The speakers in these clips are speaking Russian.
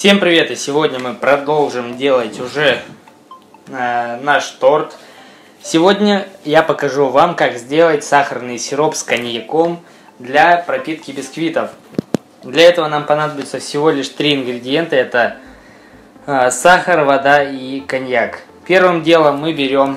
Всем привет! И сегодня мы продолжим делать уже наш торт. Сегодня я покажу вам, как сделать сахарный сироп с коньяком для пропитки бисквитов. Для этого нам понадобится всего лишь 3 ингредиента. Это сахар, вода и коньяк. Первым делом мы берем,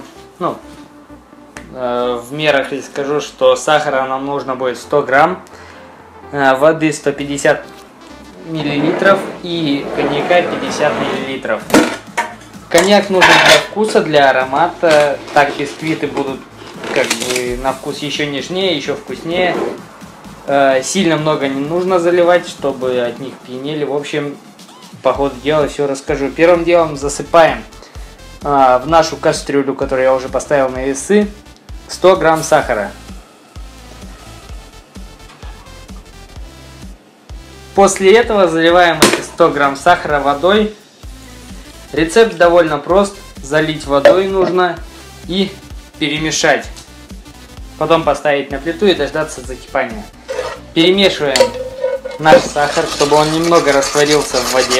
в мерах я скажу, что сахара нам нужно будет 100 грамм, воды 150 миллилитров и коньяка 50 миллилитров. Коньяк нужен для вкуса, для аромата. Так бисквиты будут как бы на вкус еще нежнее, еще вкуснее. Сильно много не нужно заливать, чтобы от них пьянели. В общем, по ходу дела все расскажу. Первым делом засыпаем в нашу кастрюлю, которую я уже поставил на весы, 100 грамм сахара. После этого заливаем эти 100 грамм сахара водой. Рецепт довольно прост. Залить водой нужно и перемешать. Потом поставить на плиту и дождаться закипания. Перемешиваем наш сахар, чтобы он немного растворился в воде.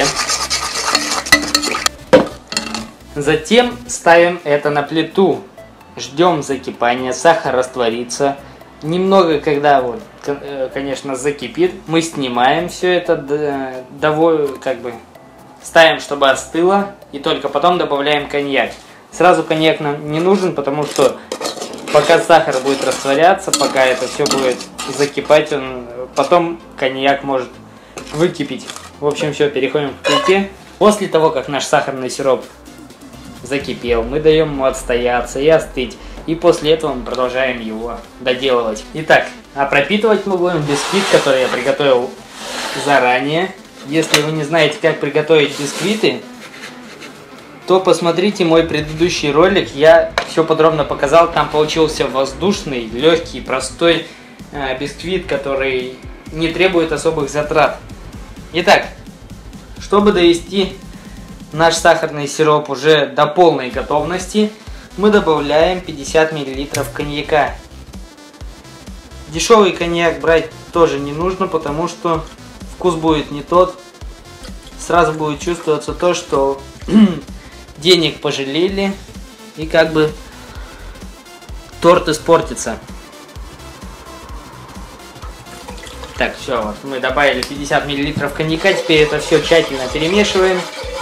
Затем ставим это на плиту. Ждем закипания, сахар растворится. Немного, когда конечно, закипит, мы снимаем все это, ставим, чтобы остыло, и только потом добавляем коньяк. Сразу коньяк нам не нужен, потому что пока сахар будет растворяться, пока это все будет закипать, потом коньяк может выкипеть. В общем, все, переходим к плите. После того, как наш сахарный сироп закипел, мы даем ему отстояться и остыть. И после этого мы продолжаем его доделывать. Итак, а пропитывать мы будем бисквит, который я приготовил заранее. Если вы не знаете, как приготовить бисквиты, то посмотрите мой предыдущий ролик. Я все подробно показал. Там получился воздушный, легкий, простой бисквит, который не требует особых затрат. Итак, чтобы довести наш сахарный сироп уже до полной готовности, мы добавляем 50 мл коньяка. Дешевый коньяк брать тоже не нужно, потому что вкус будет не тот. Сразу будет чувствоваться то, что денег пожалели, и как бы торт испортится. Так, все, вот мы добавили 50 мл коньяка, теперь это все тщательно перемешиваем.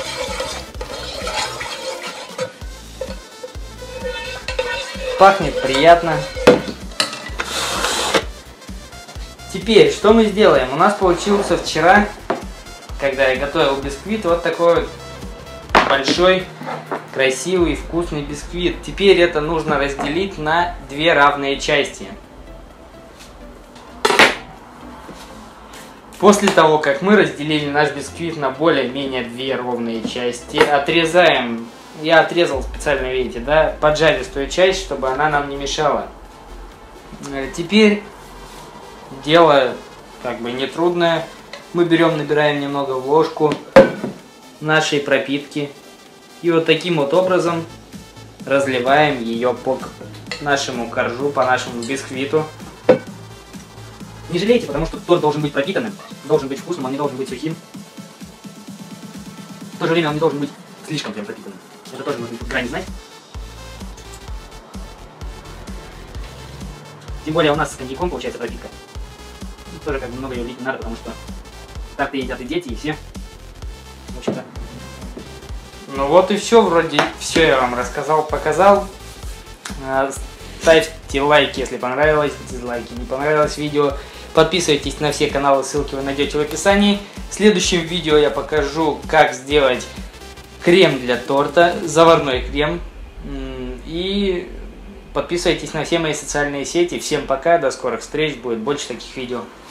Пахнет приятно. Теперь, что мы сделаем? У нас получился вчера, когда я готовил бисквит, вот такой вот большой, красивый, вкусный бисквит. Теперь это нужно разделить на 2 равные части. После того, как мы разделили наш бисквит на более-менее 2 ровные части, отрезаем. Я отрезал специально, видите, да, поджаристую часть, чтобы она нам не мешала. Теперь дело как бы нетрудное. Мы набираем немного в ложку нашей пропитки. И вот таким вот образом разливаем ее по нашему коржу, по нашему бисквиту. Не жалейте, потому что торт должен быть пропитанным, должен быть вкусным, он не должен быть сухим. В то же время он не должен быть слишком прям пропитанным. Это тоже нужно грани знать. Тем более у нас с коньяком получается пропитка. Тоже как бы много ее лить не надо, потому что так-то едят и дети, и все. В общем-то. Ну вот и все, вроде все я вам рассказал, показал. Ставьте лайки, если понравилось, дизлайки, не понравилось видео. Подписывайтесь на все каналы, ссылки вы найдете в описании. В следующем видео я покажу, как сделать крем для торта, заварной крем. И подписывайтесь на все мои социальные сети. Всем пока, до скорых встреч, будет больше таких видео.